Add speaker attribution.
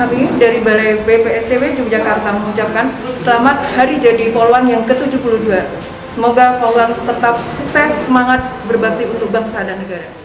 Speaker 1: Kami dari Balai BPSTW Yogyakarta mengucapkan selamat Hari Jadi Poluan yang ke-72. Semoga Poluan tetap sukses, semangat berbakti untuk bangsa dan negara.